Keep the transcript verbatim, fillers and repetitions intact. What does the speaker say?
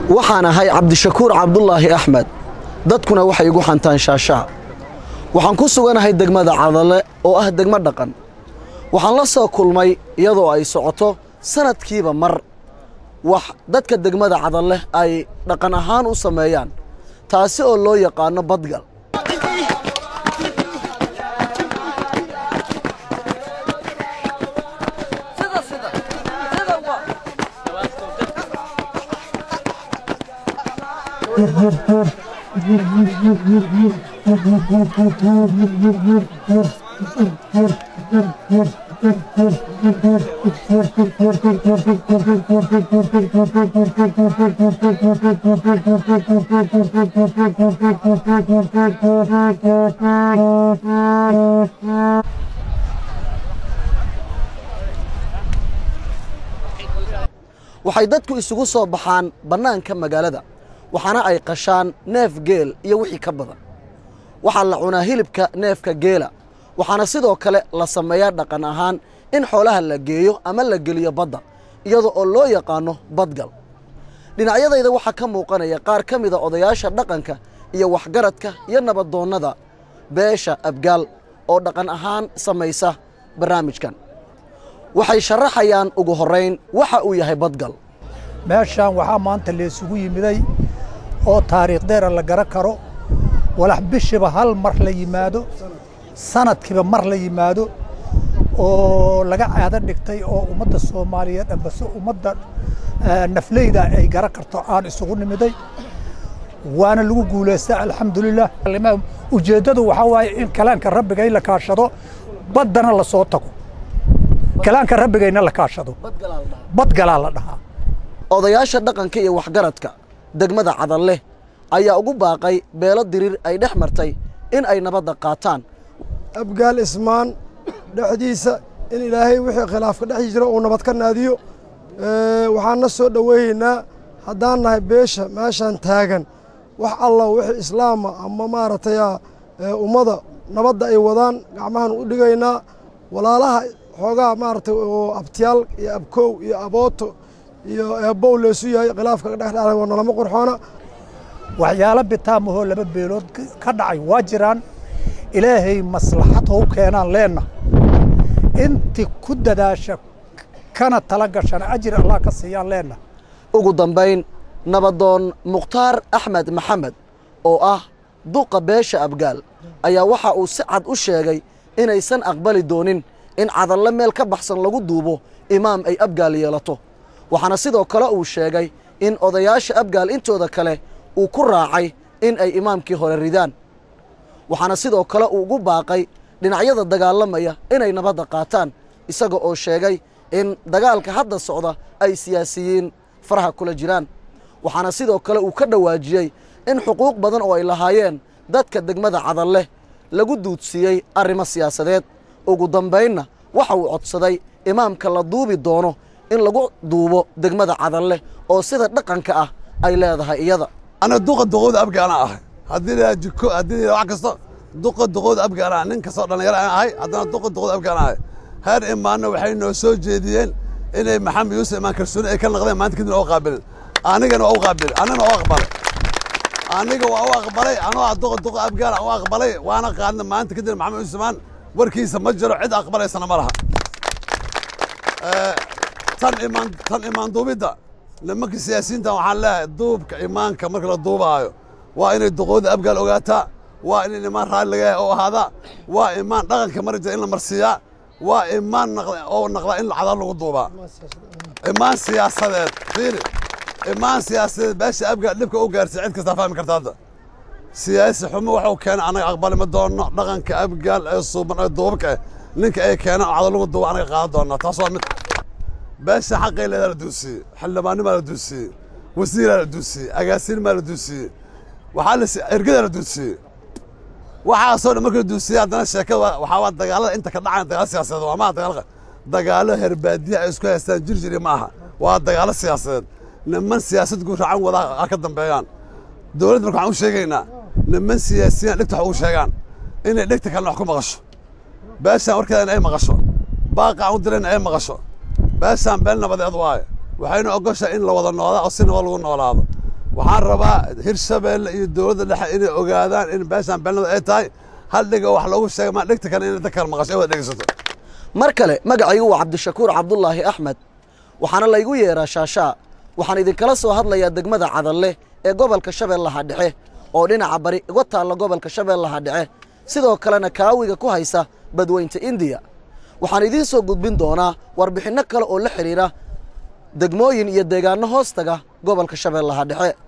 waxaan ahay Cabdishakuur Cabdullaahi Axmed dadkuna waxay igu xantaan shaashaa waxaan ku suganahay degmada Cadale oo ah degmad dhaqan waxaan la soo kulmay iyadoo ay socoto sanadkiiba mar wax dadka degmada Cadale ay dhaqan ahaan u sameeyaan taasi oo loo yaqaan badgal waxay dadku isugu soo baxaan banaanka magaalada waxaana ay qashaan neef geel iyo wixii ka badan waxa la cunaa hilibka neefka geela waxaana sidoo kale la sameeyaa dhaqan ahaan in xoolaha la geeyo ama la geliyo badda iyadoo oo loo yaqaano badgal dhinacyadayda waxa ka muuqanaya qaar ka mid ah odayaasha dhaqanka iyo waxgaradka iyo nabadoonnada beesha abgaal oo dhaqan ahaan samaysa barnaamijkan waxay sharaxayaan ugu horeyn waxa uu yahay badgal meeshan waxa maanta la isugu yimiday oo taariikh dheer la garan karo walax bishiba hal mar la yimaado sanadkiiba mar la yimaado oo laga caado dhigtay oo ummadda Soomaaliyeed amba ummadda nafleyda ay garan karto aan isugu nimiday waana lagu guuleystay alxamdulillah ujeedadu waxa waaye in kalaanka rabbiga la kaashado badana la soo tago kalaanka rabbigayna la kaashado badgal la dhahaa odayaasha dhaqanka iyo waxgaradka degmada Cadale ayaa ugu baaqay beelo dirir ay dhex martay in ay nabad qaataan abgaal ismaan dhaxdiisa in ilaahay wixii khilaaf ka dhex jira oo nabad ka naadiyo ee waxaan na soo dhaweeynaa hadaan nahay beesha meeshan taagan wax Allah wixii islaama ama maaratay ummada nabadda ay wadaan gacmahan u dhigaynaa walaalaha xoogaa maaratay oo abtiyaal iyo abkoow iyo abooto iyo eebow leesu yahay khilaafka dhex dhacay wana lama qurxoona waxyaalo bitaamaho laba beelood ka dhacay waa jiraan ilaahay maslaxad oo keenan leena inti ku dadaasha kana tala gashan ajir Allah ka siiyaan leena ugu dambeyn nabadoon Mukhtaar Axmed Maxamed oo ah duqa beesha abgaal ayaa waxa uu si cad u sheegay inaysan aqbali doonin in Cadale meel ka baxsan lagu duubo imaam ay abgaal yeelato waxaana sidoo kale uu sheegay in odayaasha abgaal intooda kale uu ku raacay in ay imaamkii hore ridaan waxaana sidoo kale uu ugu baaqay dhinacyada dagaalamaya inay nabad qaataan isaga oo sheegay in dagaalka hadda socda ay siyaasiyiin faraha kula jiraan waxaana sidoo kale uu ka dhawaajiyay in xuquuq badan oo ay lahaayeen dadka degmada Cadale lagu duudsiiyay arrimo siyaasadeed ugu dambeynna waxa uu codsaday imaamka la duubi doono in lagu duubo degmada Cadale oo sida dhaqanka ah ay leedahay iyada ana duqa duqooda abgaana ah hadii la jiko hadii wax kasto duqa duqooda abgaana nin ka soo dhalinyaro ahay hadana duqa duqooda abgaana ah heer imaana waxay noo soo jeediyeen inay maxamed yuusuf imaan kalsooni ay ka naqdeen maanta kadib oo qaabileen anigana oo qaabil anana oo aqbalay aniga waa oo aqbalay anoo duqa duqa abgaana oo aqbalay waana qaadna maanta kadib maxamed yuusuf imaan warkiisa ma jiro cid aqbalaysana ma laha ee tan imaan tan imaan duubida nimanka siyaasiyiinta waxaan leeyahay duubka imaanka marka la duubaayo waa inay duqooda abgaal ogaataa waa in imaan raali laga oo ahaada waa imaan dhaqanka marjada in la marsiiyaa waa imaan oo naqda in Cadale lagu duubaa imaan siyaasadeed fiiri imaan siyaasadeed beesha abgaal dhibka u gaarsiin cid kasta fahmi kartaa hadda siyaasi xumo waxa uu keenay anaga aqbali ma doono dhaqanka abgaal ee suuban ee duubka ninka ay keenay Cadale lagu duubaa anaga qaadan doona taas waa mid beesha xaqay leedahay duusi xildhibaano ma duusi wasiir la duusi agaasiin ma duusi waxa la ergada la duusi waxa soo markay duusi hadana sheekada waxa waa dagaalada inta ka dhacay dagaal siyaasadeed waa ma dagaal dagaalo herbaadiya isku haystaan jirjiri ma aha waa dagaalo siyaasadeed niman siyaasad guur racan wada ka dambeeyaan dawladda marka waxaan u sheegaynaa niman siyaasiyiin dhigta wax u sheegaan inay dhigta kale wax ku maqasho beesha warkeeda ay maqasho baaqa u dileen ay maqasho beeshaan beel nabadeed waaye waxayna ogoshaa in la wada noolaa oo si nabad lagu noolaado waxaan rabaa hirshabeelle iyo dowladda dhexe inay ogaadaan in beeshaan beelnada ay tahay hal dhiga wax loogu sheega maa dhegta kale inay dadka kala maqasho ay wada dhegeysato mar kale magacaygu waa cabdishakuur cabdulaahi axmed waxaana laygu yeeraa shaashaa waxaan idinkala soo hadlayaa degmada Cadalle ee gobolka Shabeellaha Dhexe oo dhinaca bari uga taalla gobolka Shabeellaha Dhexe sidoo kalena kaawiga ku haysa badweynta India waxaan idiin soo gudbin doonaa warbixino kale oo la xiriira degmooyin iyo deegaano hoostaga gobolka Shabeellaha Dhexe